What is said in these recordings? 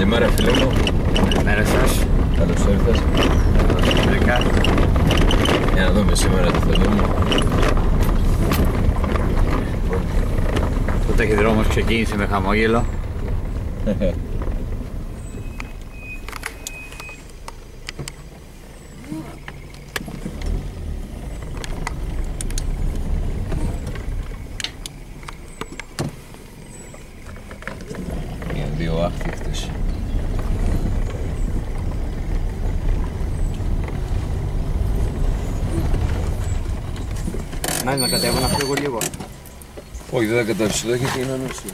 Καλημέρα φίλε μου. Καλημέρα σας. Καλώς ήρθες. Για να δούμε σήμερα τι θα δούμε. Το ταχυδρόμος ξεκίνησε με χαμόγελο. Για δύο άχθικτες. Να κατέβω να φύγω λίγο. Όχι, δεν θα κατέβεις εδώ γιατί είναι ανούσιο.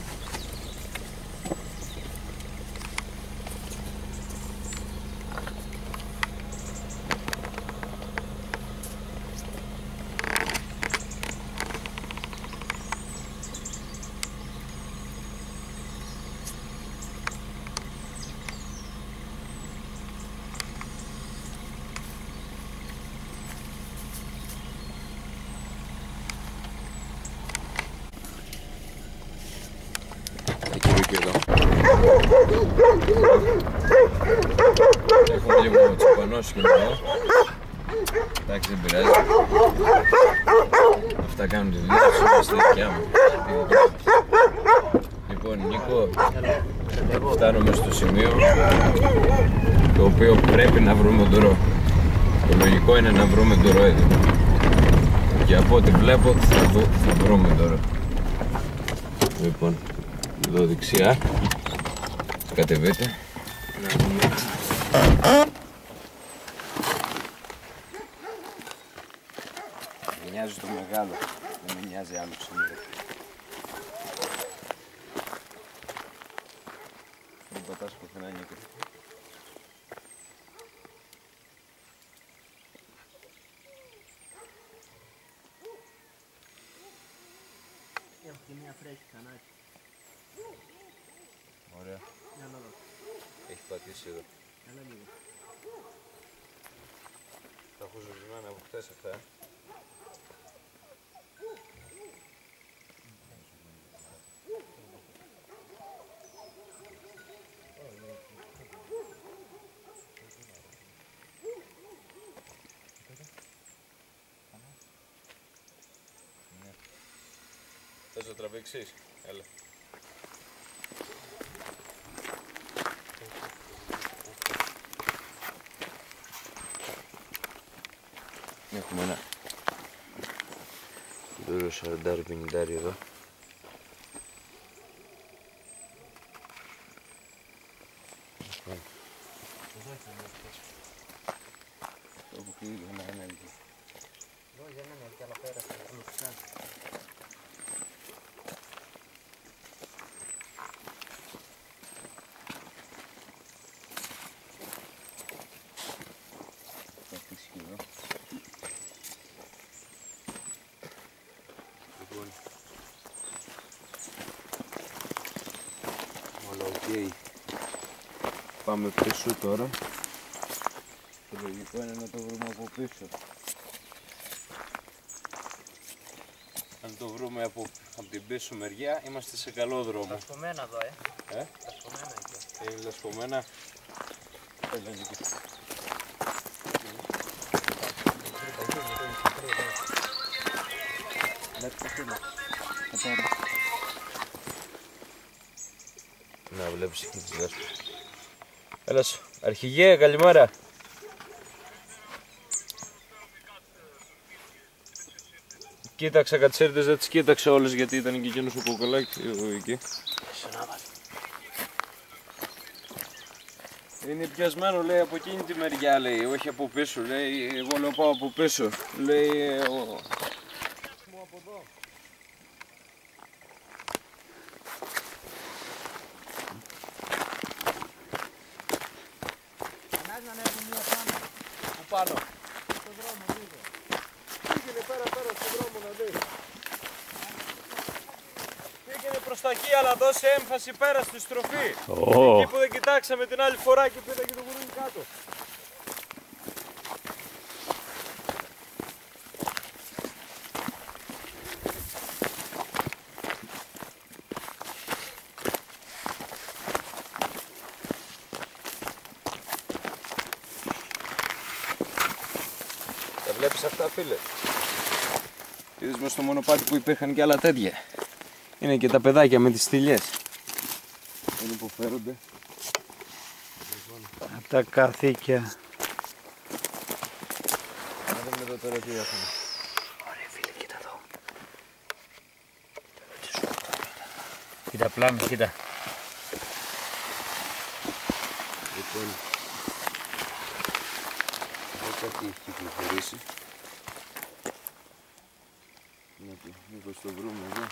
Και εδώ. Έχουμε λίγο τσοπανώσει και εδώ. Εντάξει, δεν πειράζει. Αυτά κάνουν τη δουλειά τους, είναι στη δικιά μου. Λοιπόν, Νίκο, φτάνουμε στο σημείο το οποίο πρέπει να βρούμε ντορό. Το λογικό είναι να βρούμε ντορό εδώ. Και από ό,τι βλέπω θα βρούμε ντορό. Λοιπόν, εδώ δεξιά κατεβείτε. Με νοιάζει το μεγάλο, δεν με νοιάζει άλλο ξύλο. Δεν πατάς πουθενά, Νίκο. Έχω και μία φρέσκη κανάκι. Ωραία. Για να δω. Έχει πατήσει εδώ. Έλα λίγο. Τα έχω ζορισμένα από χτες αυτά. Θες να τραβήξεις? Έλα. Έχουμε ένα δούρο 40-50 εδώ. Το έχω πει για να είναι εκεί. Εδώ για μένα και άλλα πέρασε. Θα χτίσει και εδώ. Λοιπόν, όλα οκ. Πάμε πίσω τώρα. Το λογικό είναι να το βρούμε από πίσω. Αν το βρούμε από την πίσω μεριά, είμαστε σε καλό δρόμο. Λασπωμένα εδώ, Λασπωμένα εκεί. Είναι λασπωμένα. Έλα, Νίκη. Να βλέπεις και τις λάσπες. Έλα σου. Αρχηγέ, καλημέρα. Κοίταξα κατσέρτες, δεν τις κοίταξα όλες γιατί ήταν και εκείνος ο κοκολάκης εκεί. Είναι πιασμένο, λέει, από εκείνη τη μεριά, λέει, όχι από πίσω, λέει, εγώ λέω πάω από πίσω, λέει, μου από εδώ. Ανάγκη να ανέβουμε μία πάνω. Πού πάνω? Στον δρόμο λίγο. Πήγαινε πέρα στον δρόμο να δεις. Πήγαινε προς τα εκεί, αλλά δώσε έμφαση πέρα στη στροφή. Εκεί που δεν κοιτάξαμε την άλλη φορά και πήρα και το γουρούνι κάτω. είδες αυτά, φίλε? Είδες μες στο μονοπάτι που υπήρχαν και άλλα τέτοια? Είναι και τα παιδάκια με τις στυλιές. Είναι που φέρονται. Από τα καθήκια. Να δούμε εδώ τώρα τι έχουμε. Ωραία φίλε, κοίτα εδώ. Κοίτα πλάμες, κοίτα. Λοιπόν, εδώ κάτι έχει κυκλοφορήσει. Μήπως το βρούμε εδώ.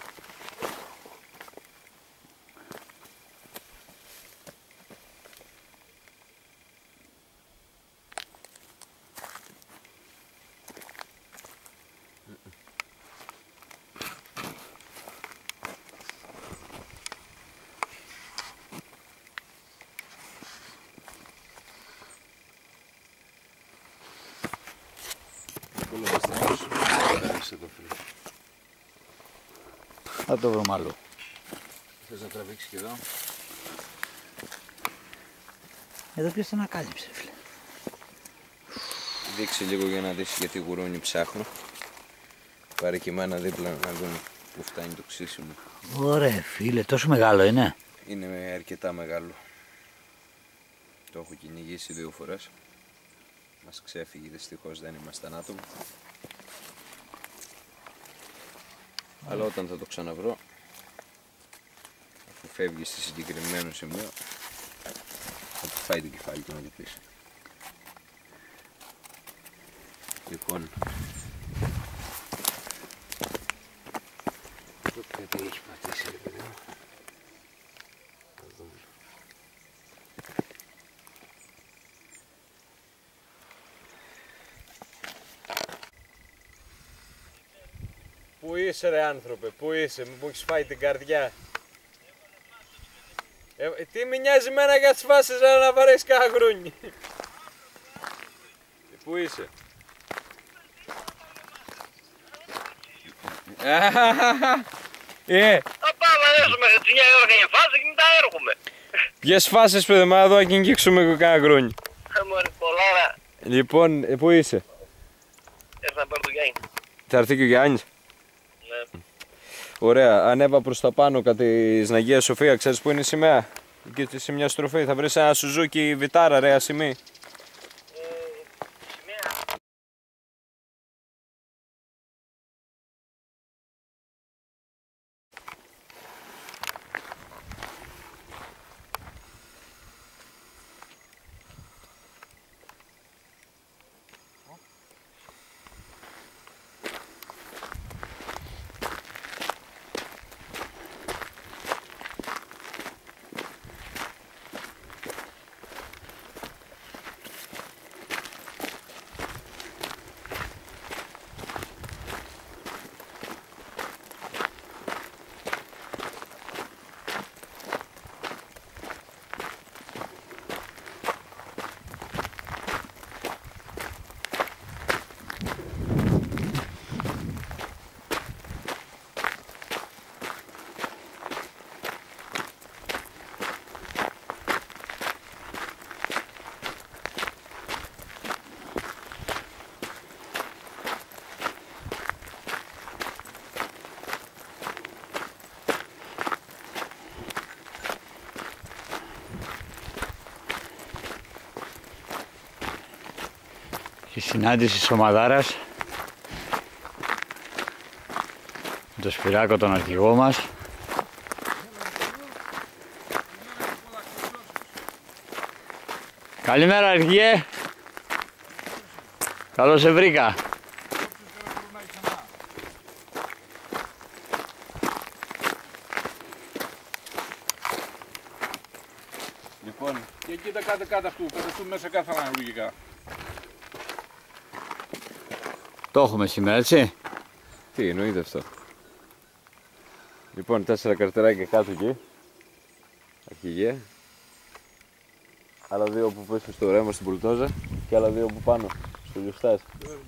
Θα το βρούμε αλλού. Θες να τραβήξεις και εδώ? Εδώ ποιος τον ανακάλυψε φίλε? Δείξε λίγο για να δεις γιατί γουρούνι ψάχνω. Πάρε και εμένα δίπλα να δούμε που φτάνει το ξύσιμο. Ωραία φίλε, τόσο μεγάλο είναι? Είναι αρκετά μεγάλο. Το έχω κυνηγήσει 2 φορές. Μας ξέφυγε, δυστυχώς δεν ήμασταν άτομο. Αλλά όταν θα το ξαναβρω, αφού φεύγει στη συγκεκριμένο σημείο, θα του φάει το κεφάλι του να το πείσει. Λοιπόν, το κάτι έχει πατήσει ρε παιδί μου. Θα δούμε. Πού είσαι ρε άνθρωπε, πού είσαι, μου έχεις φάει την καρδιά. Τι με νοιάζει εμένα για τις φάσεις ρε, να βαρέσεις κάνα γρούνι. Πού είσαι? Θα πάμε να έρθουμε στις 9 ώρα για φάση και μετά έρχομαι. Ποιες φάσεις παιδί μου, εδώ να κυνηγήσουμε κάνα γρούνι. Μωρή πολλά. Λοιπόν, πού είσαι? Έρθα να πάρω το Γιάννη. Θα έρθει και ο Γιάννης. Ναι. Ωραία, ανέβα προς τα πάνω κατά της Αγία Σοφία, ξέρεις που είναι η σημαία? Εκεί σε μια στροφή θα βρεις ένα Σουζούκι Βιτάρα ρε ασημή. Η συνάντηση της ομαδάρας με τον Σπυράκο τον αρχηγό μας. Καλημέρα αρχηγέ. Καλώς σε βρήκα. Λοιπόν, Και κοίτα κάτω αυτού, πεταστούν μέσα κάθαρα λογικά. Το έχουμε σήμερα, έτσι. τι εννοείται αυτό? Λοιπόν, 4 καρτεράκια κάτω εκεί. Αρχηγέ. Άλλα 2 που πέσουν στο ρέμα στην πουλτόζα και άλλα 2 που πάνω στο λιωστάζ.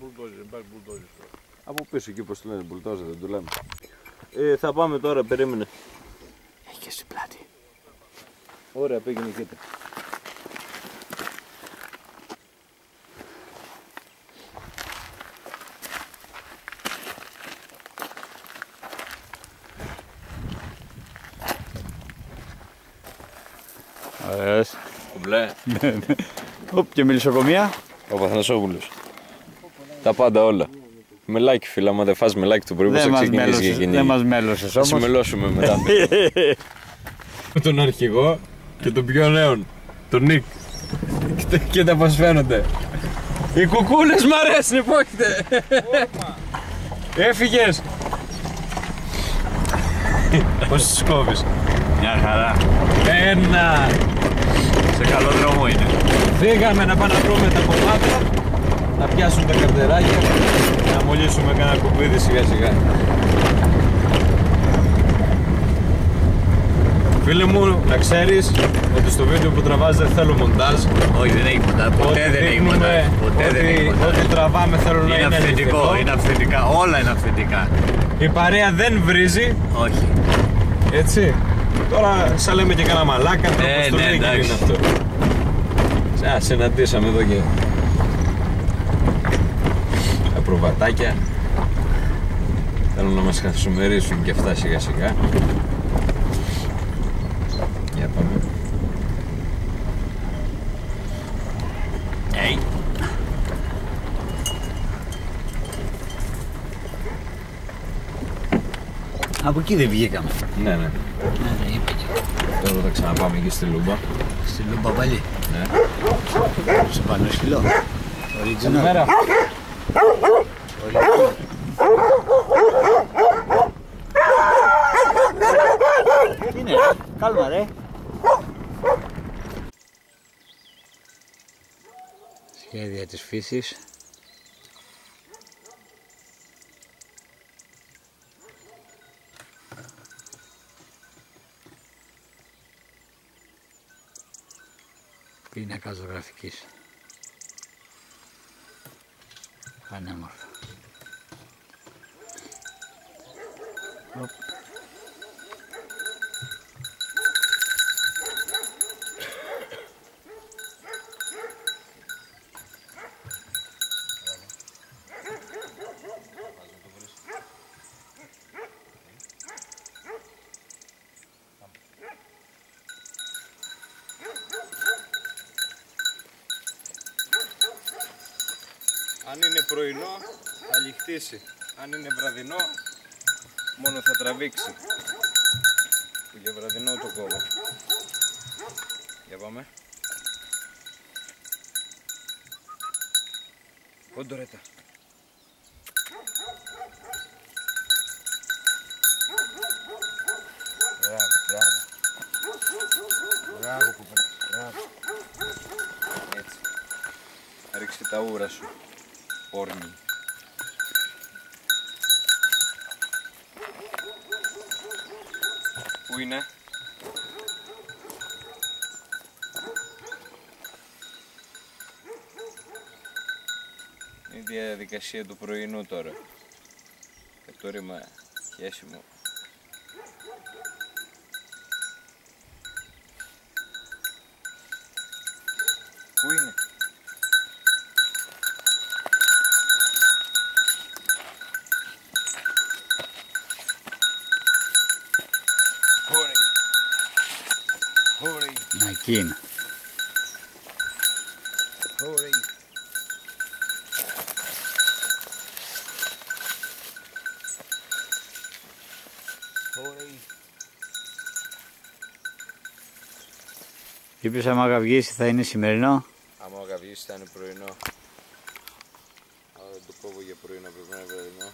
Από πίσω εκεί πως το λένε, μπουλτόζα δεν το λέμε. Θα πάμε τώρα, περίμενε. Έχει και στην πλάτη. Ωραία, πήγαινε κοίτα. Ωραίος. Κουμπλέ. Οπ, και μελισσοκομεία. Ο Παθανασόπουλος. Τα πάντα όλα. Μελάκι φίλε, άμα δεν φας μελάκι το πρωί πώς θα ξεκινήσει η γενική. Δεν μας μέλωσες Θα όμως. συμμελώσουμε μετά. Τον αρχηγό και τον πιο νέον, τον Νίκ. Κοίτα πως φαίνονται. Οι κουκούλες μ' αρέσουν, πόκειται. Έφυγες. Πώς τις κόβεις? Μια χαρά. Ένα. Σε καλό δρόμο είναι. Φύγαμε να πάμε να βρούμε τα κομμάτια, να πιάσουν τα καρτεράκια, να μολύσουμε κανένα κουμπίδι σιγά σιγά. Φίλε μου, να ξέρεις ότι στο βίντεο που τραβάς δεν θέλω μοντάζ. Όχι, δεν έχει μοντάζ. Ποτέ δεν έχει μοντάζ. Ποτέ δεν έχει μοντάζ. Ό,τι τραβάμε θέλω να είναι αυθεντικό. Είναι αυθεντικά. Όλα είναι αυθεντικά. Η παρέα δεν βρίζει, Όχι. έτσι. Τώρα σαν λέμε και κανένα μαλάκα, τρόπος το λέει και είναι αυτό. Συναντήσαμε εδώ και τα προβατάκια. Θέλουν να μας καθησομερίσουν και αυτά σιγά σιγά. Για πάμε. Hey. Από εκεί δεν βγήκαμε. Ναι, ναι. Ναι, δεν είπα και. Τώρα θα ξαναπάμε και στη Λούμπα. Στη Λούμπα πάλι. Ναι. Σε πάνω σκυλό. Original. Καλημέρα. Τι είναι, κάλμα ρε. Σχέδια της φύσης. Πίνακα ζωγραφικής. Πανέμορφα. Αν είναι πρωινό θα λιχτήσει. Αν είναι βραδινό μόνο θα τραβήξει. Που για βραδινό το κόβω. Για πάμε. Κοντορέτα. Μπράβο, μπράβο. Μπράβο κουπέλα, μπράβο. Έτσι. Ρίξε τα ούρα σου. Όρνη. Πού είναι? Είναι η διαδικασία του πρωινού τώρα. Και το ρήμα χέσιμο. Πού είναι? Να, εκεί είναι. Είπες άμα γαυγίσει θα είναι σημερινό. Άμα ο γαυγής θα είναι πρωινό. Αλλά δεν το κόβω για πρωινό, πρέπει να είναι βραδινό.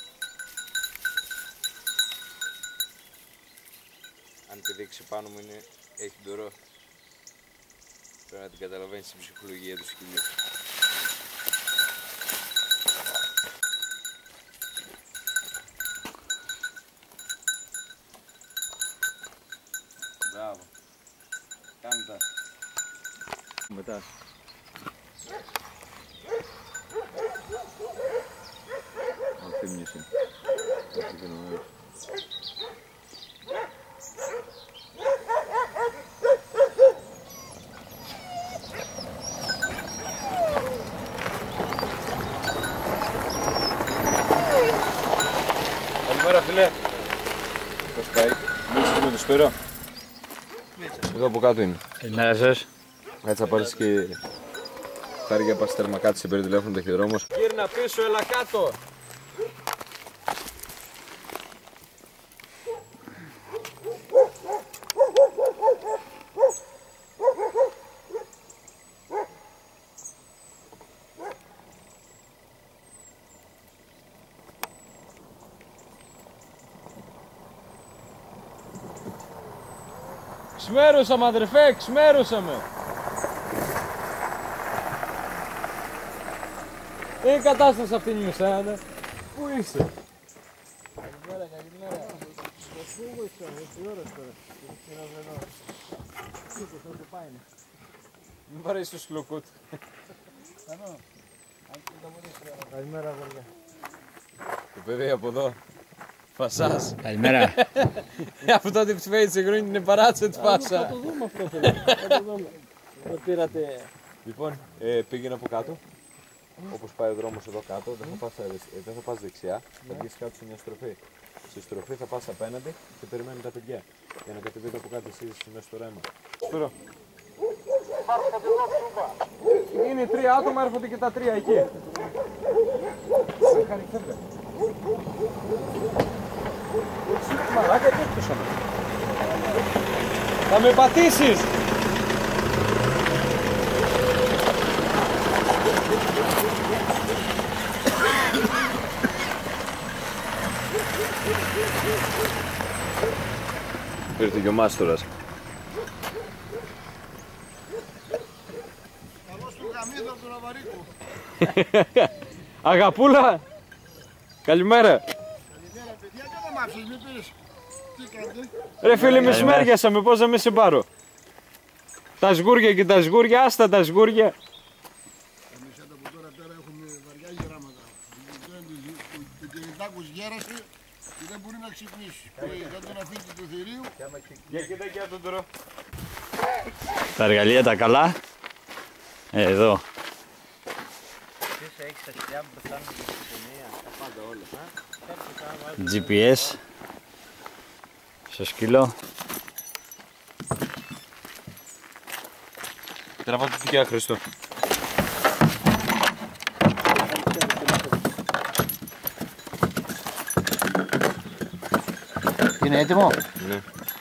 Αν πηδήξει πάνω μου είναι, έχει ντορό. Πρέπει να την καταλαβαίνεις την ψυχολογία του σκυλιού. Μπράβο. Κάνε τα. Μετά. Αφήμισε. Καλημέρα φίλε. Πώς πάει? Μίλησες με το σπύρο? Εδώ από κάτω είναι. Καλημέρα σας. Έτσι θα πάρεις και χάρη παστέρμα, κάτι σε παίρνει τηλέφωνο ταχυδρόμος. Γύρνα πίσω, έλα κάτω. Ξμέρωσα με αδερφέ, ξμέρωσα με. Τι κατάσταση αυτή είναι εσένα, πού είσαι? Καλημέρα, καλημέρα. Στο φούγο είσαι, τι ώρες τώρα. Σήκω, θα το πάει. Μην παρέσει το σκλοκούτ. Καλημέρα, αγόρια. Το παιδί από εδώ. Φασάς. Καλημέρα. Αυτό το ψηφέτσι γρούνι είναι παράτσε τη φάσα. Θα το δούμε αυτό, παιδί. Θα το δούμε. Το πήρατε. Λοιπόν, πήγαινε από κάτω. Όπως πάει ο δρόμος εδώ κάτω, δεν θα πας δεξιά, θα βγεις κάτω σε μια στροφή. Στη στροφή θα πας απέναντι και περιμένει τα παιδιά. Για να κατεβείτε από κάτω εσείς μέσα στο ρέμα. Σπύρο. Είναι 3 άτομα, έρχονται και τα 3 εκεί. Μαλάκα, τι έφτωσαμε. Θα με πατήσεις. Ήρθε και ο μάστορας. Καλώς του γαμίδα του Ναβαρίκου. Αγαπούλα, καλημέρα. Καλημέρα παιδιά, και δεν μ' άφησες, μην πήρες. Τι κάνετε? Ρε φίλε, με σμέριασαμε, πώς να με σε πάρω. Τα σγούρια και τα σγούρια, άστα τα σγούρια. Εμείς από τώρα πέρα έχουμε βαριά γεράματα. Το κεριτάκος γέρασε και δεν μπορεί να ξυπνήσει. Δεν τον αφήνει του θηρίου. Για κοίτα και τον τώρα. Τα εργαλεία τα καλά. Εδώ. Πίσω έχεις τα σκιά μπροστά μου στην συμφωνία. Τα πάντα όλα. GPS. Στο σκύλο. Τραβά το δικιά, Χριστό. Είναι έτοιμο? Ναι.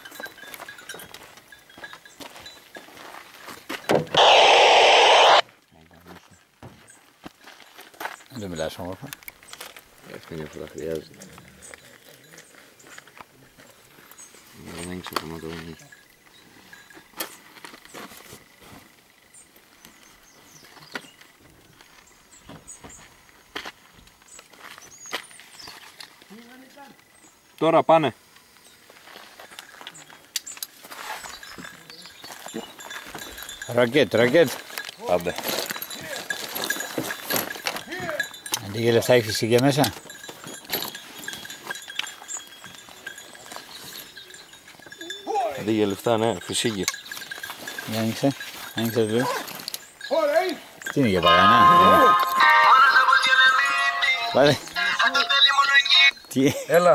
Δεν μιλάς όμορφα. Αυτή είναι αυτό, χρειάζεται. Δεν έχει ακόμα το δεν έχει. Τώρα πάνε. Ρακέτ, ρακέτ. Άντε. Αντί για λεφτά έχει φυσική μέσα. Αντί για λεφτά, ναι, φυσική. Για άνοιξε. Άνοιξε το λίγο. Τι είναι για παγανά. Βάλε. Τι. Έλα.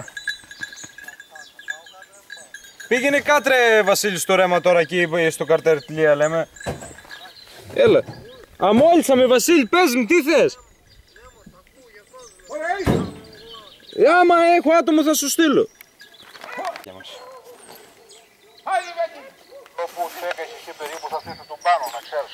Πήγαινε κάτρε Βασίλη στο ρέμα τώρα εκεί στο καρτέρ.λία λέμε. Έλα. Αμόλυσαμε Βασίλη, πες μου τι θες. Άμα έχω άτομο θα σου στείλω. Όπου στέκεσαι εσύ περίπου θα θέσω τον πάνω, να ξέρεις.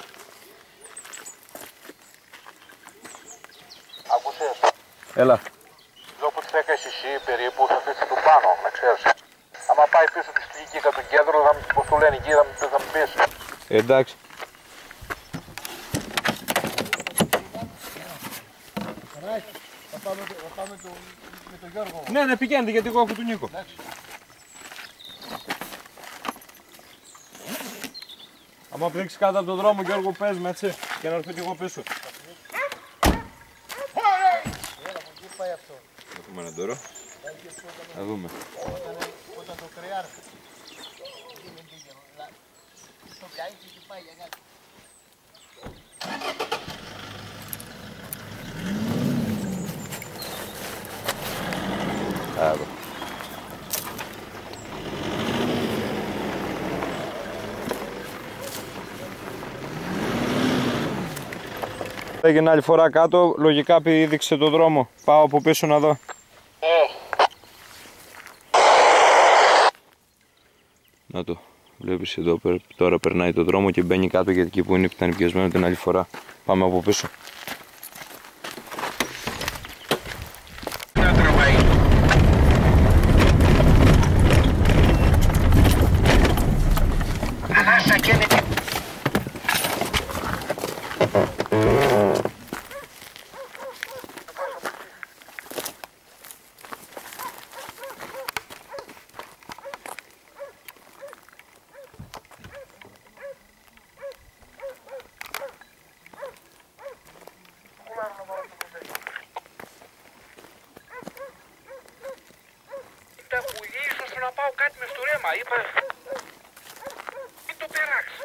Ακούσες. Έλα. Όπου στέκεσαι εσύ περίπου θα θέσω τον πάνω, να ξέρεις. Άμα πάει πίσω τη στοιχική κατά το κέντρο, πώς το λένε εκεί, θα μου πεις. Εντάξει. Θα πάμε με τον Γιώργο. Ναι, ναι, πηγαίνετε γιατί εγώ έχω τον Νίκο. Άμα πρίξει κάτω από τον δρόμο Γιώργο πες με έτσι και να έρθω και εγώ πίσω. Θα δούμε ένα τώρα. Θα δούμε. Όταν το κρεάρει. Το κάνει και πάει για κάτω. Άρα. Έγινε άλλη φορά κάτω, λογικά πήδηξε το δρόμο. Πάω από πίσω να δω. Να το βλέπεις εδώ, τώρα περνάει το δρόμο και μπαίνει κάτω, γιατί εκεί που ήταν πιασμένο την άλλη φορά. Πάμε από πίσω. Τα πουλί ίσως να πάω κάτι μες στο ρέμα, είπα. Μην το περάξει.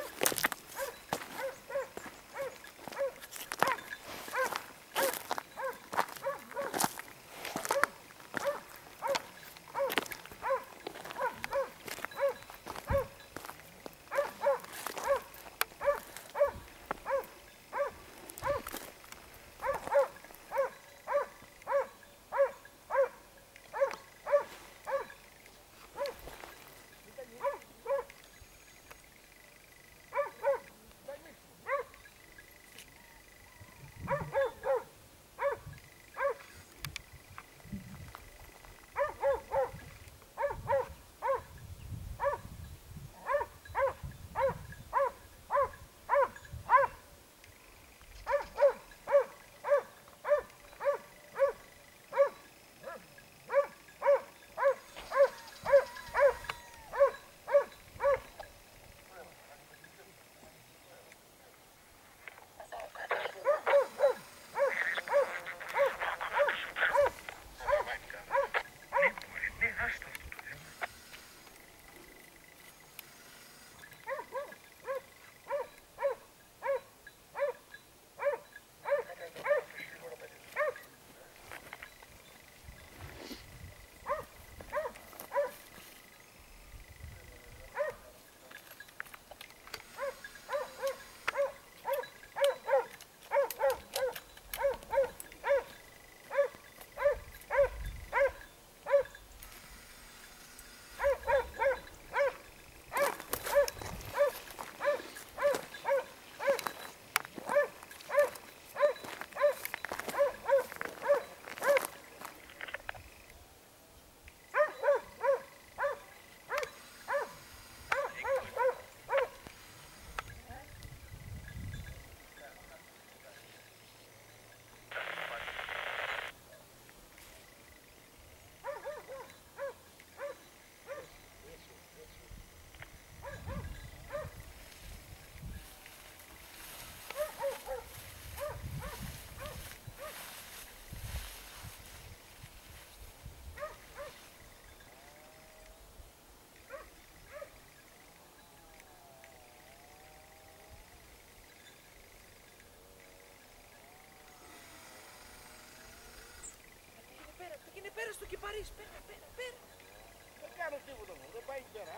Πέρα στο κυπαρίσι, πέρα. Δεν κάνω τίποτα μου, δεν πάει πέρα.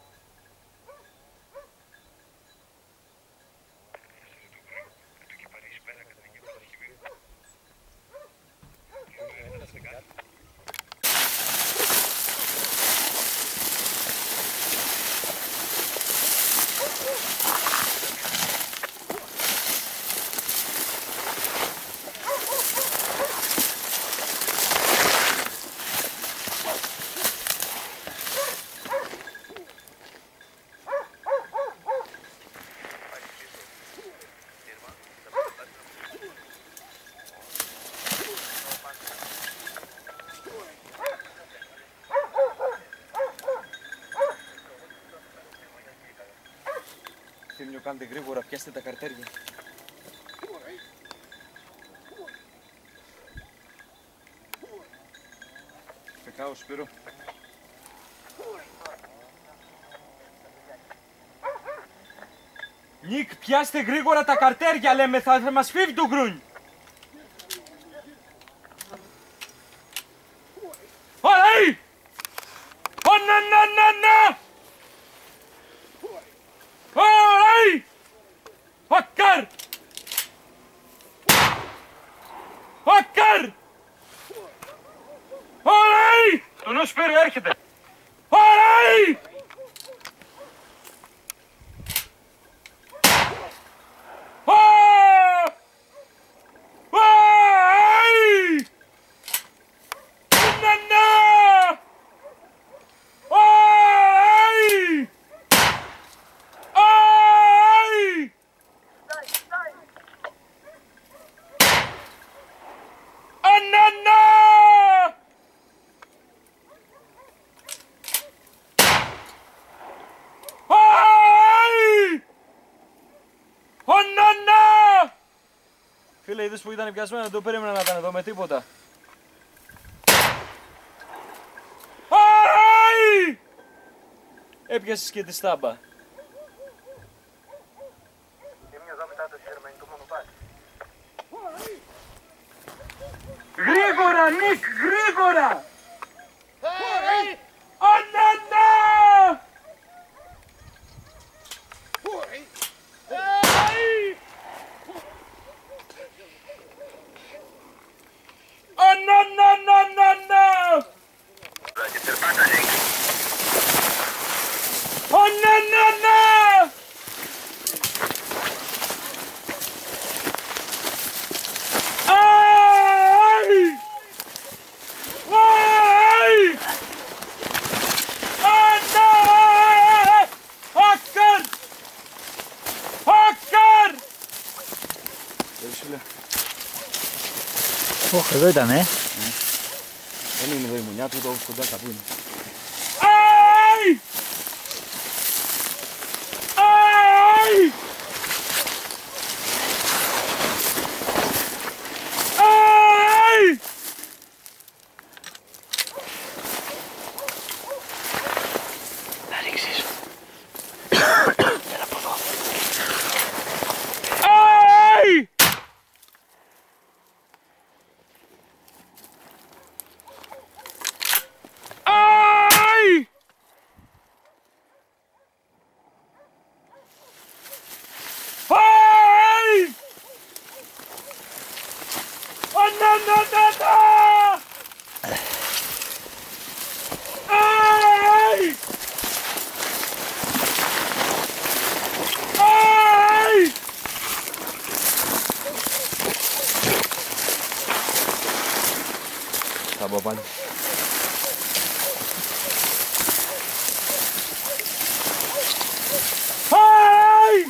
Θύμιο, κάντε γρήγορα, πιάστε τα καρτέρια. Φεκάω, Σπύρο. Νίκ, πιάστε γρήγορα τα καρτέρια, λέμε, θα μας φύγει το γκρούνι. Ωι! Να! Ωι! Φακάρ! είδες που ήταν πιασμένο, δεν το περίμενα να ήταν εδώ με τίποτα. Άι! Έπιασες και τη στάμπα. Γρήγορα, Νίκ, γρήγορα! Ανάνα! Ανανανανανα! Ανανανα! Ωχ, εδώ ήταν, Δεν είναι εδώ η μονιά του, εδώ κοντά κάπου είναι. Άι! Άι! Άι! Να ρίξεις. Έλα από εδώ. Άι! Άι! Άι! Ανανανανα! Άι! Άι! Τα παπάνια. Άι!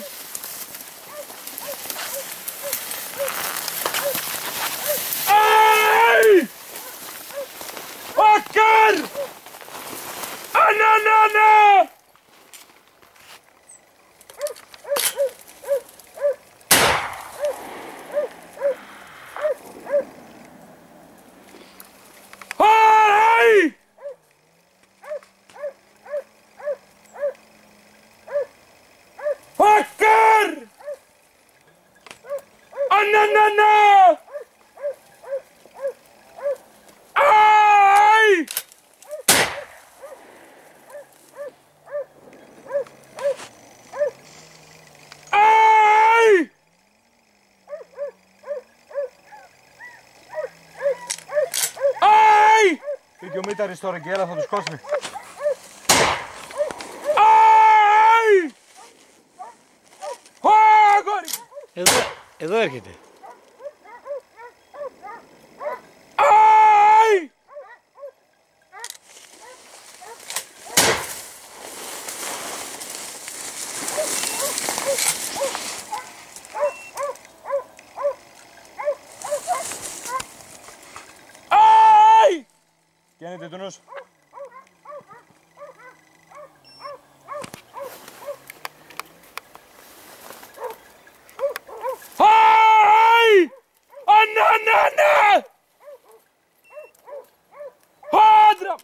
Άι! Ακάρ! Ανανανα! Άι! Ακάρ! Ανανανα! Άι! Άι! Άι! Πήγε ο Μήταρης τώρα και έλα θα τους κόσμει. Άι! Ω, αγόρι! Εδώ έρχεται. Άι! Άι! Καίνεται του νους. Άι! Ανανανα! Άντρα!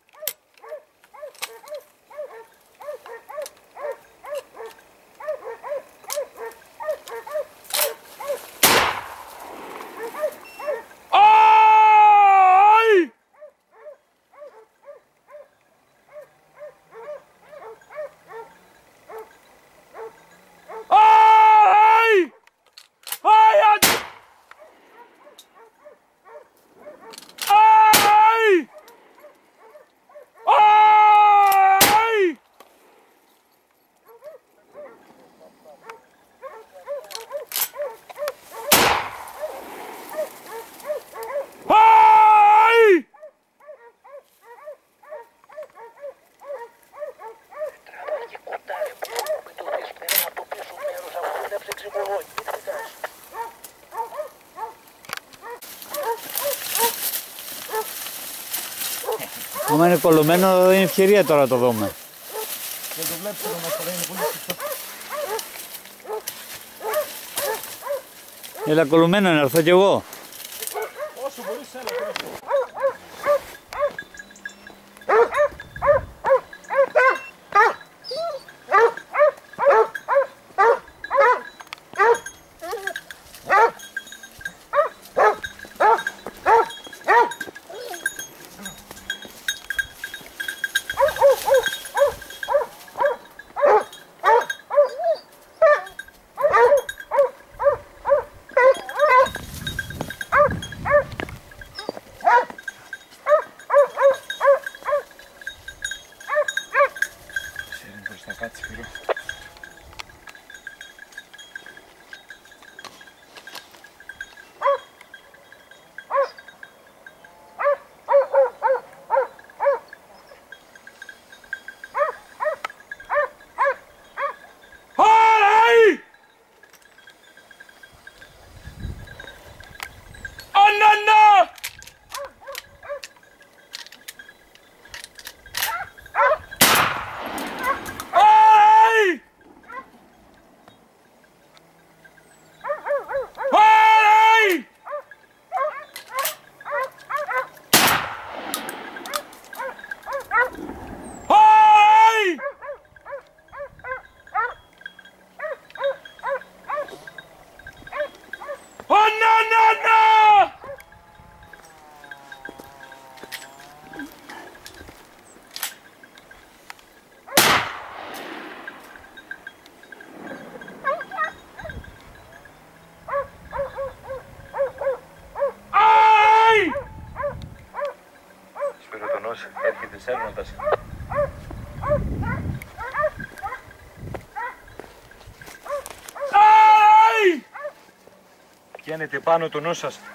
Άι! Άι! Άι! Άι! Άι! Άι! Άμα είναι κολλωμένο είναι ευκαιρία τώρα να το δούμε. Δεν το βλέπεις όμως, τώρα είναι πολύ σωστό. Έλα κολλουμένο να έρθω κι εγώ. Όσο μπορείς, έλα. Έρχεται σέρνοντας. Πιάνετε πάνω το νου σας.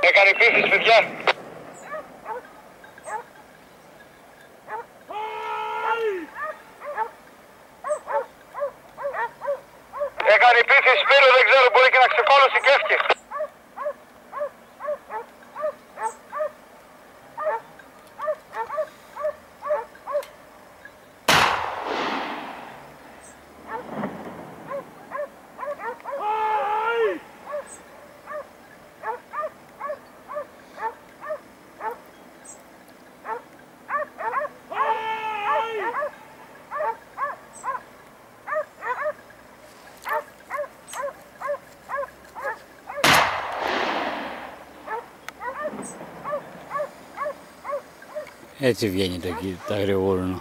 Έκανε πίθηση, παιδιά. Έκανε πίθηση, Σπύρο, δεν ξέρω, μπορεί και να ξεφάλωσε και έφυγε. Έτσι βγαίνει το αγριογούρνο.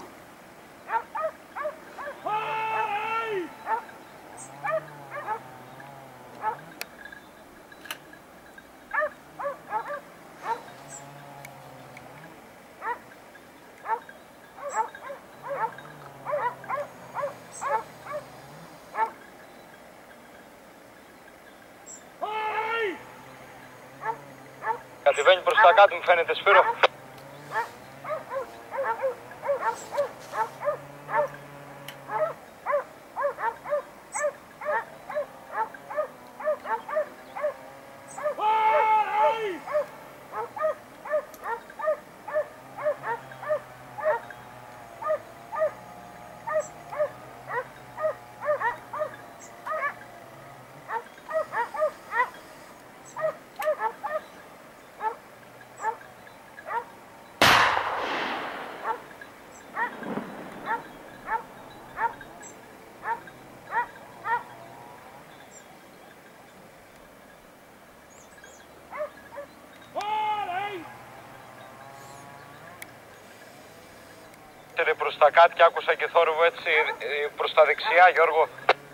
Κατεβαίνει προς τα κάτω, μου φαίνεται, Σπύρο. Προς τα κάτω και άκουσα και θόρυβο έτσι προς τα δεξιά, Γιώργο.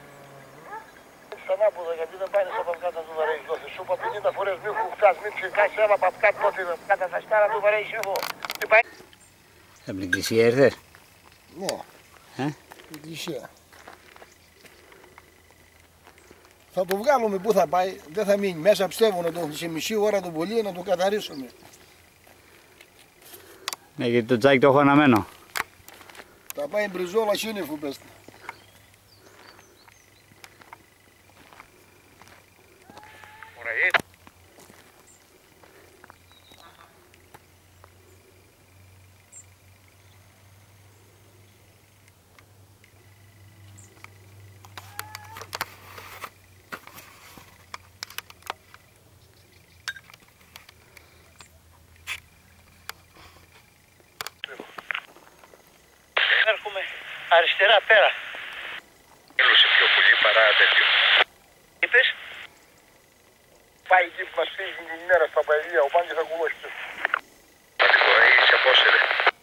Στον άποδο, γιατί δεν πάει στο παπκάτα να του βαρέσει το σου είπα 50 φορές μη κουφτάς, μην ψηκάς ένα παπκάτα τότε κατά τα σκάρα του βαρέσει εγώ. Από την εκκλησία ήρθες? Ναι, Ε? την εκκλησία. Θα το βγάλουμε πού θα πάει, δεν θα μείνει μέσα, πιστεύω να το σε μισή ώρα το πολύ να το καθαρίσουμε. Ναι, γιατί το τζάκι το έχω αναμένο. Θα πάει μπριζόλα σύννεφου πες. Έρχομαι αριστερά πέρα. Έλωσε πιο πολύ παρά τέτοιο. Είπες? Πάει εκεί που μας φύγει την ημέρα στα παλιά, ο Πάνκης ακούγось πίσω. Πατηγορά, είσαι απόσυρε.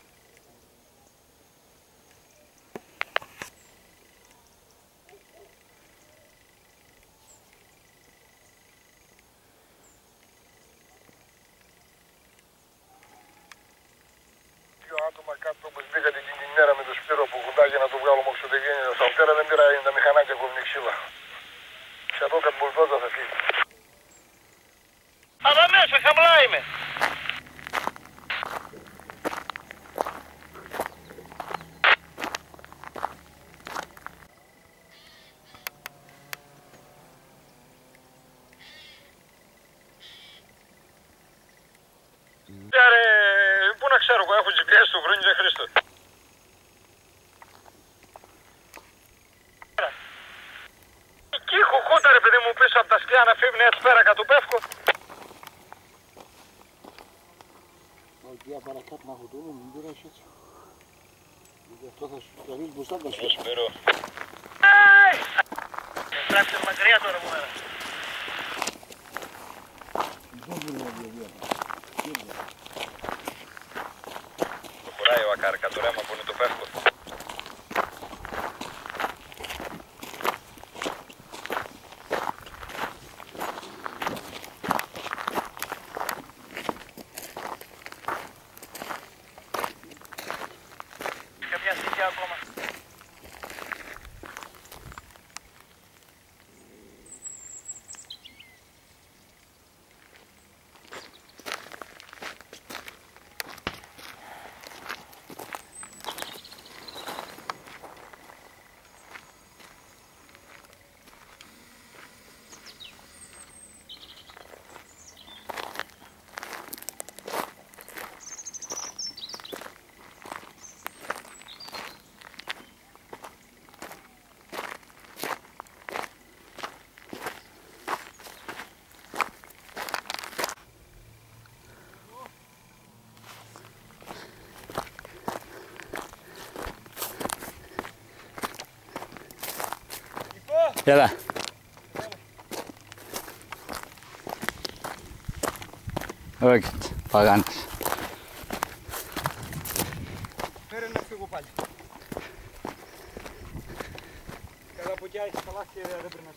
Δύο άτομα κάτω όπως μπήκατε την ημέρα με το Σπύρο που κουντάγει να το βγάλουμε όξω δεν γίνει. Στα πέρα δεν πειράζει τα μηχανάκια κόβουν ξύλα. Σε εδώ κάτι μπουλντόζα θα φύγει. Αλλά μέσα χαμηλά είμαι. Πού να ξέρω, εγώ έχω GPS του Γρούνι, δεν Χρήστο. Εκεί χουχούτα ρε παιδί μου πίσω από τα σκιά να φύγουν έτσι πέρα κατ' Πεύκο. Όχι, για παρακάτω να έχω το νου, μην πειράζει έτσι. Γι' αυτό θα σου καλείς μπροστά τα σκιά. Σπύρο. Τράξτε μακριά τώρα μου μέρα. Προχωράει ο Ακάρκα, το ρέμα που είναι το Πεύκο. Καμιά στοιχεία ακόμα. Έλα. Όχι, Παγάνης. Φέρε να φύγω πάλι. Καλά από εκεί έχεις καλά και δεν περνάς.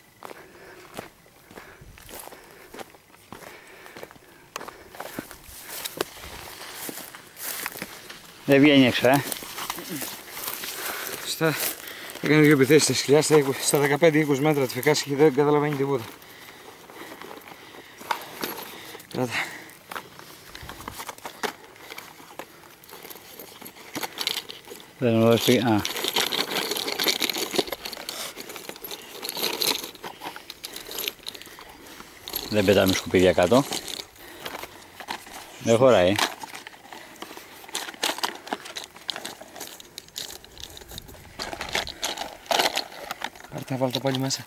Δεν βγαίνει έξω, Έκανε δύο επιθέσεις στα σκυλιά, στα 15-20 μέτρα τη φεκάση και δεν καταλαβαίνει τίποτα. Κράτα. Δεν μου δώσει. Α. Δεν πετάμε σκουπίδια κάτω. Δεν χωράει. Κάρτα, βάλω το πάλι μέσα.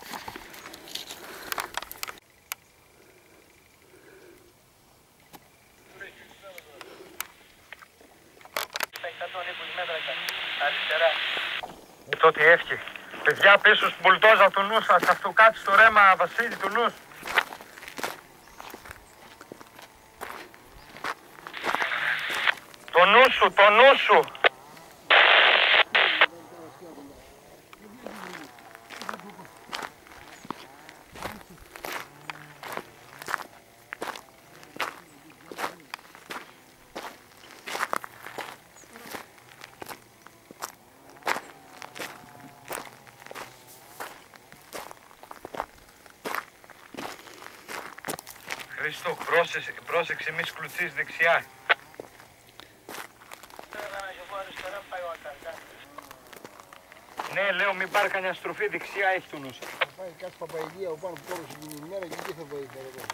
Αριστερά. Τότε εύχει. Παιδιά πίσω στην μπουλτόζα του νου σας, αυτό κάτσε στο ρέμα Βασίλη του νους. Το νου σου, το νου σου. Χρήστο, πρόσεξε μη σκλουτσείς δεξιά. Ναι, λέω μην πάρει κανένα στροφή δεξιά, έχει το νους. Θα πάει κάτι Παπαϊγία ο πάνω που κόλλησε την ημέρα και εκεί θα πάει εδώ.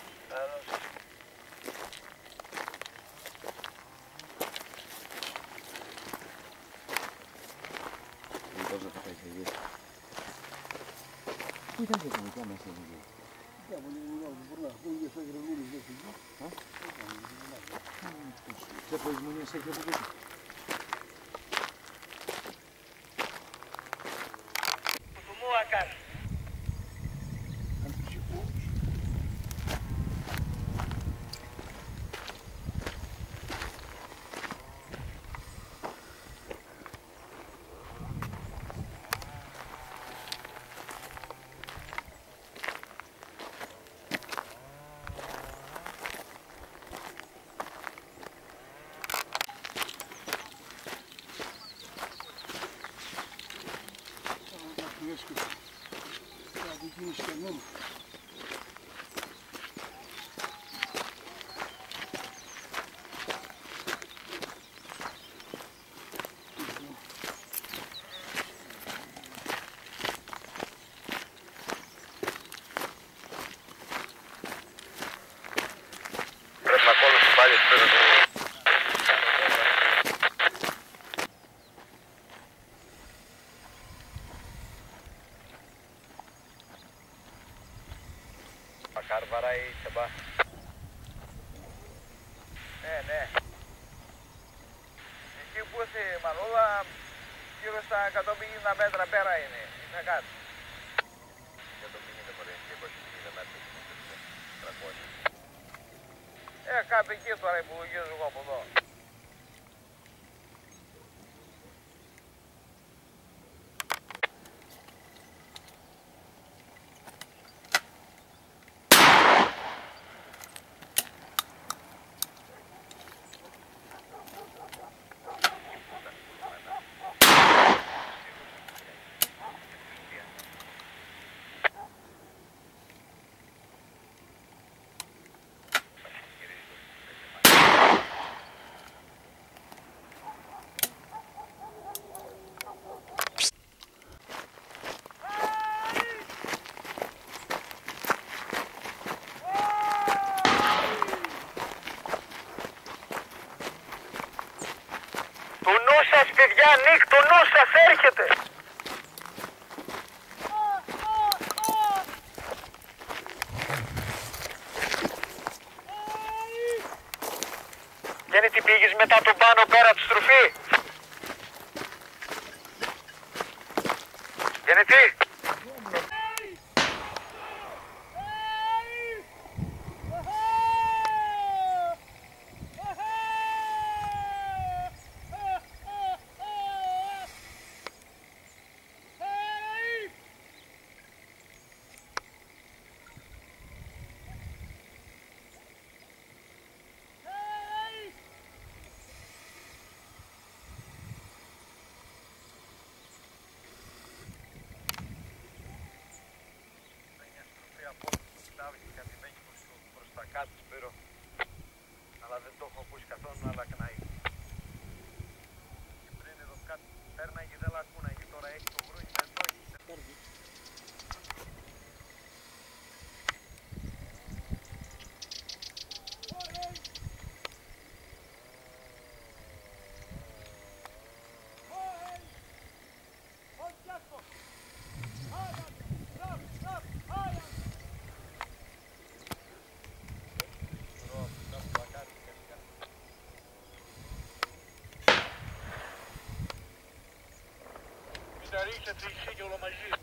Πού ήταν και τελικά μέσα εκεί? Ποια πολυσμονίας έχει από εκεί? Πρέπει να κόλλω πάλι πέρα του. Μακάρβαρα ή τσεμπά. Ναι. Εκεί που είσαι Μανούλα, γύρω στα 150 μέτρα πέρα είναι. Είναι κάτι. 150 μπορεί, 250 μέτρα. 300. Κάπου εκεί τώρα υπολογίζω εγώ από εδώ. Παιδιά, Νίκ, το νου σας έρχεται. Γιατί τι πήγες μετά τον πάνω πέρα τη στροφή? Γιατί τι? το έχω ακούσει καθόλου να λακνάει. Και πριν εδώ κάτι πέρναγε δεν λακούναγε, τώρα έχει το γρούνι, δεν το έχει. Θα ρίξετε εσύ και όλο μαζί.